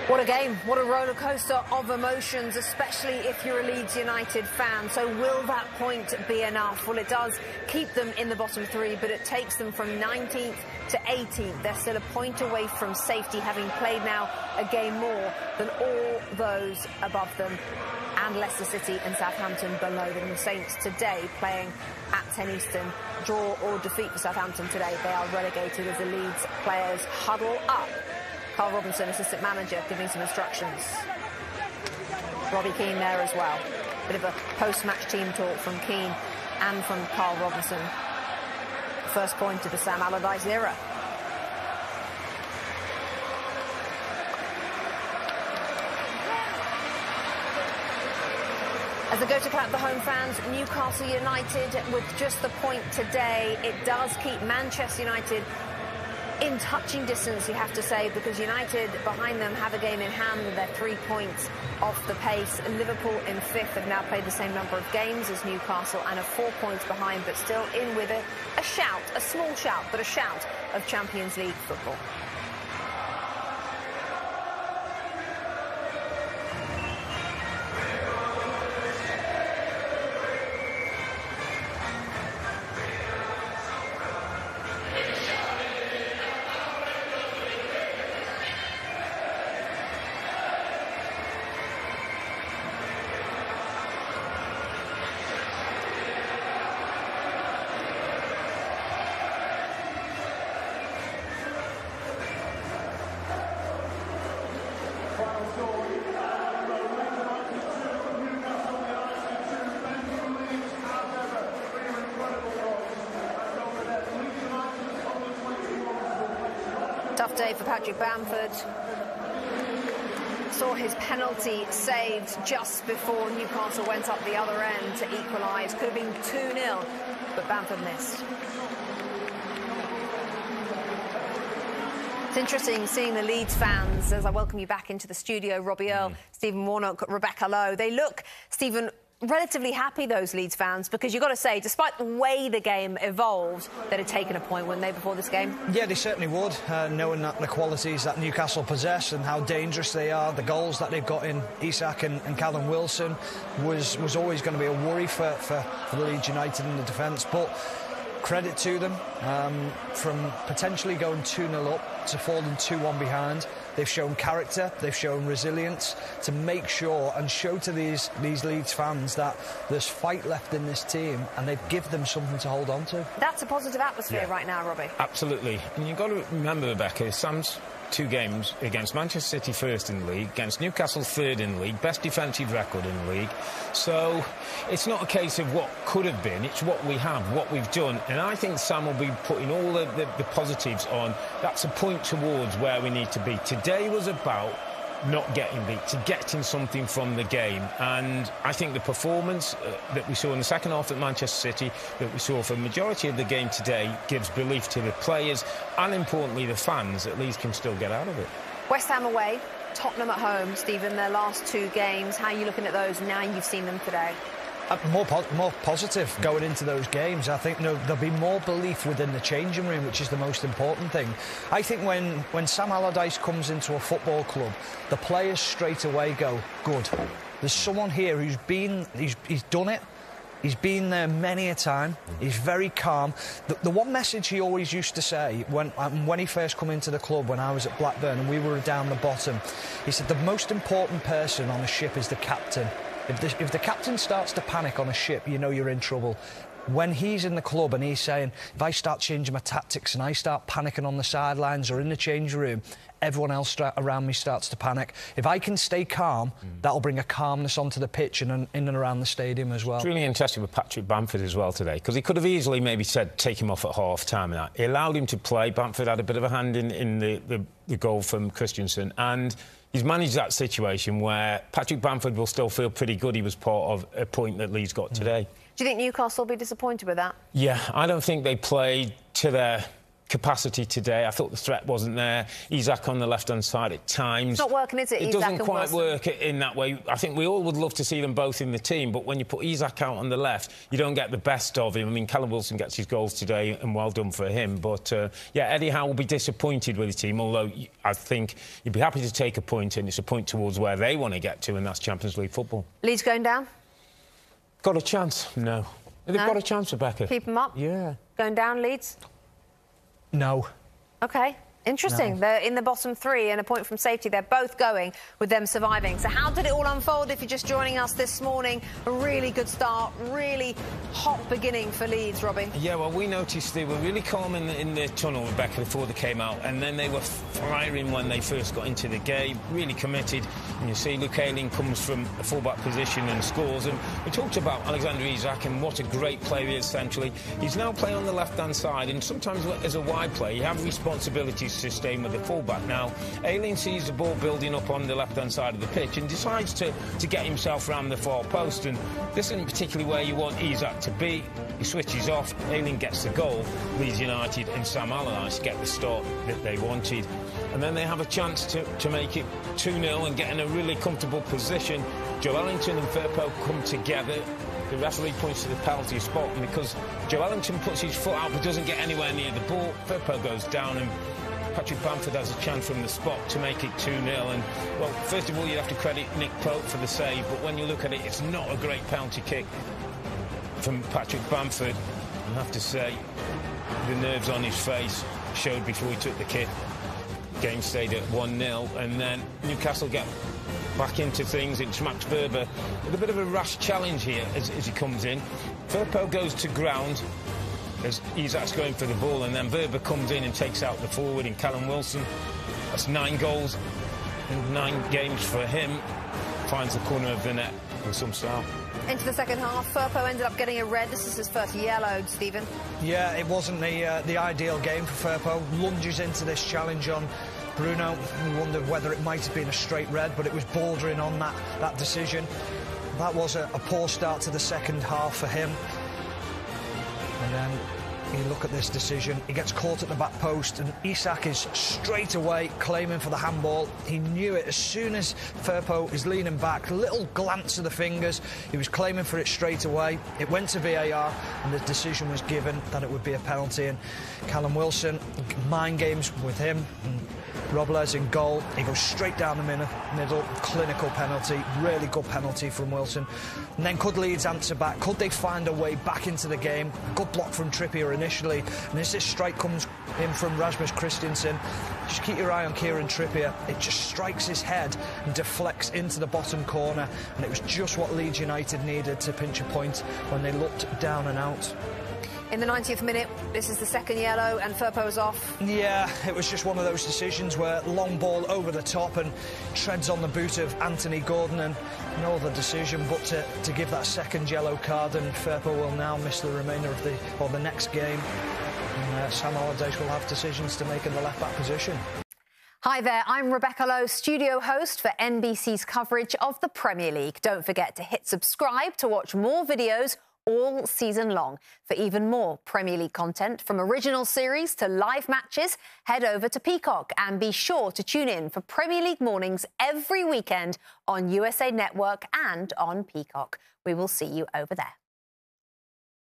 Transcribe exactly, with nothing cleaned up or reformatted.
What a game, what a roller coaster of emotions, especially if you're a Leeds United fan. So will that point be enough? Well, it does keep them in the bottom three, but it takes them from nineteenth to eighteenth. They're still a point away from safety, having played now a game more than all those above them, and Leicester City and Southampton below them. The Saints today playing at ten Eastern. Draw or defeat for Southampton today, they are relegated as the Leeds players huddle up. Carl Robinson, assistant manager, giving some instructions. Robbie Keane there as well. Bit of a post-match team talk from Keane and from Carl Robinson. First point of the Sam Allardyce era. As they go to clap the home fans, Newcastle United with just the point today. It does keep Manchester United in touching distance, you have to say, because United behind them have a game in hand and they're three points off the pace. Liverpool in fifth have now played the same number of games as Newcastle and are four points behind, but still in with a, a shout, a small shout, but a shout of Champions League football. Tough day for Patrick Bamford. Saw his penalty saved just before Newcastle went up the other end to equalise. Could have been two nil, but Bamford missed. It's interesting seeing the Leeds fans, as I welcome you back into the studio, Robbie Earle, mm. Stephen Warnock, Rebecca Lowe. They look, Stephen, relatively happy, those Leeds fans, because you've got to say, despite the way the game evolved, they'd have taken a point, wouldn't they, before this game? Yeah, they certainly would, uh, knowing that the qualities that Newcastle possess and how dangerous they are. The goals that they've got in Isak and, and Callum Wilson was was always going to be a worry for, for, for Leeds United in the defence. But credit to them, um, from potentially going two nil up to falling two one behind. They've shown character, they've shown resilience to make sure and show to these, these Leeds fans that there's fight left in this team, and they've given them something to hold on to. That's a positive atmosphere yeah. right now, Robbie. Absolutely. And you've got to remember, Rebecca, Sam's two games against Manchester City first in the league, against Newcastle third in the league, best defensive record in the league. So it's not a case of what could have been, it's what we have, what we've done. And I think Sam will be putting all the, the, the positives on. That's a point towards where we need to be. Today was about not getting beat, to getting something from the game. And I think the performance uh, that we saw in the second half at Manchester City, that we saw for the majority of the game today, gives belief to the players and, importantly, the fans that Leeds can still get out of it. West Ham away, Tottenham at home, Stephen, their last two games. How are you looking at those now you've seen them today? Uh, more, po more positive going into those games. I think no, there'll be more belief within the changing room, which is the most important thing. I think when, when Sam Allardyce comes into a football club, the players straight away go, good. There's someone here who's been, he's, he's done it. He's been there many a time. He's very calm. The, the one message he always used to say when, um, when he first come into the club, when I was at Blackburn and we were down the bottom, he said the most important person on the ship is the captain. If the, if the captain starts to panic on a ship, you know you're in trouble. When he's in the club and he's saying, if I start changing my tactics and I start panicking on the sidelines or in the change room, everyone else around me starts to panic. If I can stay calm, mm. that'll bring a calmness onto the pitch and in and around the stadium as well. It's really interesting with Patrick Bamford as well today, because he could have easily maybe said, take him off at half-time and that. He allowed him to play. Bamford had a bit of a hand in, in the, the, the goal from Christensen, and he's managed that situation where Patrick Bamford will still feel pretty good he was part of a point that Leeds got today. Do you think Newcastle will be disappointed with that? Yeah, I don't think they played to their capacity today. I thought the threat wasn't there. Isak on the left-hand side at times. It's not working, is it? It Isak doesn't quite Wilson. work in that way. I think we all would love to see them both in the team, but when you put Isak out on the left, you don't get the best of him. I mean, Callum Wilson gets his goals today, and well done for him. But, uh, yeah, Eddie Howe will be disappointed with the team, although I think you'd be happy to take a point, and it's a point towards where they want to get to, and that's Champions League football. Leeds going down? Got a chance? No. They've No? got a chance, Rebecca. Keep them up? Yeah. Going down, Leeds? No. OK. Interesting. No. They're in the bottom three and a point from safety. They're both going with them surviving. So how did it all unfold? If you're just joining us this morning, a really good start, really hot beginning for Leeds, Robbie. Yeah, well, we noticed they were really calm in the, in the tunnel, Rebecca, before they came out, and then they were firing when they first got into the game, really committed. And you see Luke Ayling comes from a full-back position and scores. And we talked about Alexander Isak and what a great player he is, essentially. He's now playing on the left-hand side, and sometimes as a wide player, you have responsibilities to stay with the full-back. Now, Ayling sees the ball building up on the left-hand side of the pitch and decides to, to get himself around the far post, and this isn't particularly where you want Isak to be. He switches off, Ayling gets the goal, Leeds United and Sam Allardyce get the start that they wanted. And then they have a chance to, to make it two nil and get in a really comfortable position. Joelinton and Firpo come together. The referee points to the penalty spot, and because Joelinton puts his foot out but doesn't get anywhere near the ball, Firpo goes down, and Patrick Bamford has a chance from the spot to make it two nil. And, well, first of all, you have to credit Nick Pope for the save, but when you look at it, it's not a great penalty kick from Patrick Bamford. I have to say, the nerves on his face showed before he took the kick. Game stayed at one nil, and then Newcastle get back into things. It's Max Wöber with a bit of a rash challenge here as, as he comes in. Firpo goes to ground as Isak's going for the ball, and then Wöber comes in and takes out the forward in Callum Wilson. That's nine goals in nine games for him. Finds the corner of the net with some style. Into the second half, Firpo ended up getting a red. This is his first yellow, Stephen. Yeah, it wasn't the uh, the ideal game for Firpo. Lunges into this challenge on Bruno. We wondered whether it might have been a straight red, but it was bordering on that, that decision. That was a, a poor start to the second half for him. And then you look at this decision, he gets caught at the back post, and Isak is straight away claiming for the handball. He knew it as soon as Firpo is leaning back, little glance of the fingers, he was claiming for it straight away. It went to V A R, and the decision was given that it would be a penalty. And Callum Wilson, mind games with him, and Robles in goal. He goes straight down the middle, clinical penalty, really good penalty from Wilson. And then could Leeds answer back? Could they find a way back into the game? Good block from Trippier initially, and as this strike comes in from Rasmus Christensen, just keep your eye on Kieran Trippier. It just strikes his head and deflects into the bottom corner, and it was just what Leeds United needed to pinch a point when they looked down and out. In the ninetieth minute, this is the second yellow, and Firpo's off. Yeah, it was just one of those decisions where long ball over the top and treads on the boot of Anthony Gordon, and no other decision but to, to give that second yellow card, and Firpo will now miss the remainder of the, or the next game. And uh, Sam Allardyce will have decisions to make in the left-back position. Hi there, I'm Rebecca Lowe, studio host for N B C's coverage of the Premier League. Don't forget to hit subscribe to watch more videos all season long. For even more Premier League content, from original series to live matches, head over to Peacock and be sure to tune in for Premier League mornings every weekend on U S A Network and on Peacock. We will see you over there.